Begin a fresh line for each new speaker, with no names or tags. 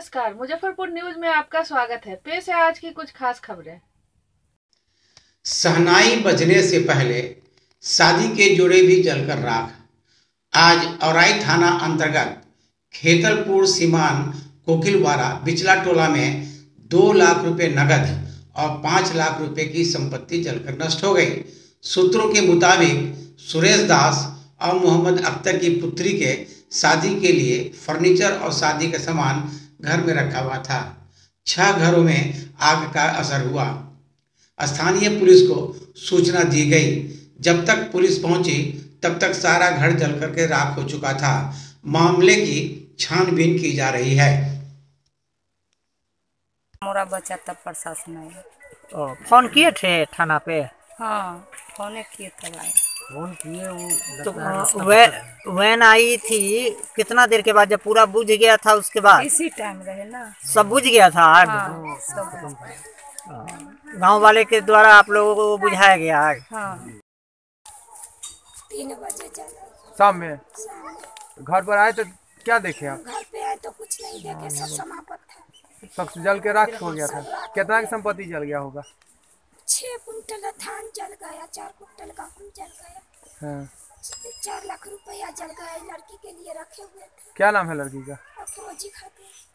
नमस्कार, मुजफ्फरपुर न्यूज में आपका स्वागत है। पेश है आज की कुछ खास खबरें।
शहनाई बजने से पहले शादी के जोड़े भी जलकर राख। आज औराई थाना अंतर्गत खेतलपुर सीमान कोकिलवाड़ा बिचला टोला में 2 लाख रुपए नगद और 5 लाख रुपए की संपत्ति जलकर नष्ट हो गई। सूत्रों के मुताबिक सुरेश दास और मोहम्मद अख्तर की पुत्री के शादी के लिए फर्नीचर और शादी का सामान घर में रखा हुआ था। 6 घरों में आग का असर हुआ। स्थानीय पुलिस को सूचना दी गई। जब तक पुलिस पहुंची तब तक सारा घर जल करके राख हो चुका था। मामले की छानबीन की जा रही है।
मोरा बच्चा तब प्रशासन आया।
फोन किए थे थाना पे?
हाँ, फोन किए तब आए।
फोन किए वो वैन आई थी कितना देर के बाद? जब पूरा बुझ गया था उसके बाद?
इसी टाइम रहे ना,
सब बुझ गया था आग?
हाँ, सब
गांव वाले के द्वारा आप लोगों को बुझाया गया आग?
हाँ।
3 बजे
शाम में घर पर आए तो क्या देखे आप?
घर पे आए तो कुछ नहीं देखे, सब समाप्त था।
सब जल के राख हो गया था। कितना की संपत्ति जल गया होगा?
6 कुंटल धान जल गया, 4 कुंटल गेहूं जल गया।
हाँ।
4 लाख रुपया जल गया। लड़की के लिए रखे हुए थे।
क्या नाम है लड़की का?
अफरोजी खातून।